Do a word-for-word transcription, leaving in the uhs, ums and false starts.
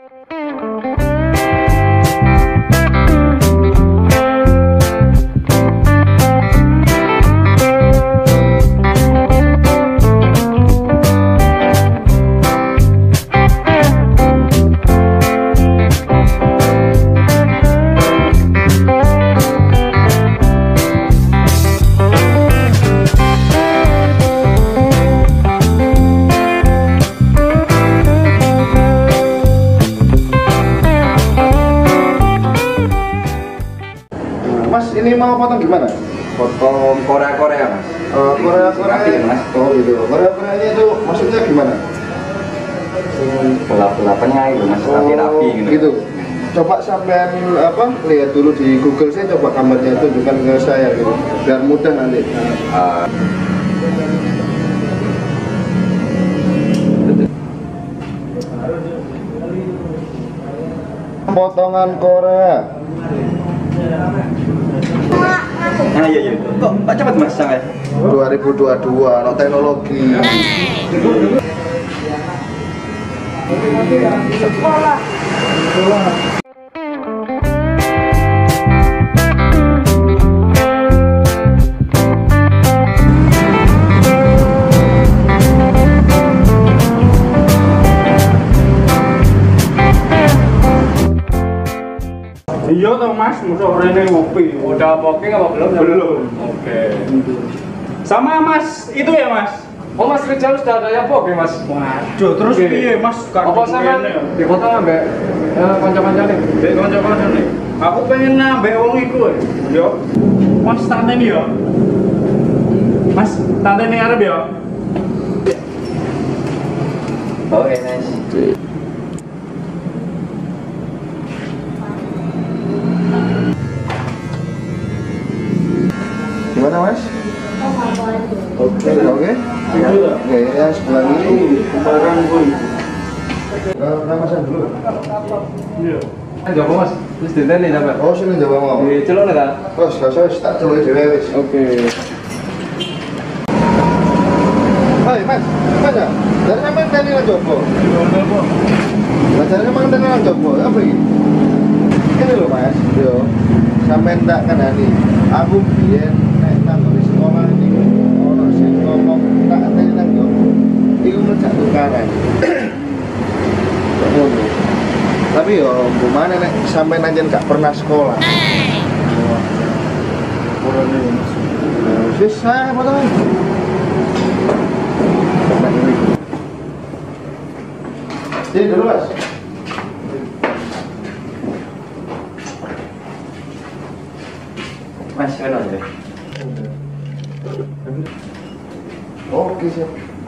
Mas, ini mau potong gimana? Potong Korea-Korea, Mas. Uh, Korea-Korea, Mas. Oh gitu. Korea-Koreanya itu maksudnya gimana? Gelap-gelapnya itu, Mas. Oh, Rapi-rapi gitu. gitu. Coba sampean apa? Lihat dulu di Google, saya coba gambarnya tunjukkan ke saya gitu. Biar mudah nanti. Uh, Potongan Korea. Nah, iya iya. Kok kok cepet Mas sampai? dua ribu dua puluh dua, no teknologi. Sekolah. Iya toh Mas, musuh rene ngopi. Udah booking apa belum? Belum. Oke. Sama Mas, itu ya Mas? Oh Mas Rizal sudah ada yang booking Mas? Waduh, terus Oke. piye Mas? Apa sama di kota ambek eh, kanca-kanca nih? Dek kanca-kanca nih. Aku pengen nambah wong iku. Yo. Mas tante nih yo. Mas, tante nih arep yo. Oke, Mas. Gimana Mas? Oke, oke. Oke, ya sebelah ini. Barang pun. Ramasan dulu. Iya. Kan Joko Mas, terus diteni sampe. Oh, sini Jawa mau. Di celuk nih ta? Terus, gak usah tak dulu dhewe wis. Oke. Hai Mas, Mas ya? Dari sampean tani nang Joko. Lah dari sampean tani nang Joko, apa iki? Ini lho Mas, yo. Sampean tak kenali. Aku biyen nek nang sekolah iki ono sing ngomong tak tani nang Joko. Iku ngejak tukaran. Kok ngono. Tapi yo gimana nek sampean anjen gak pernah sekolah. Kurang ini Mas. Wis saya potong. Sini dulu Mas. Mas, kan aja. Oke siap.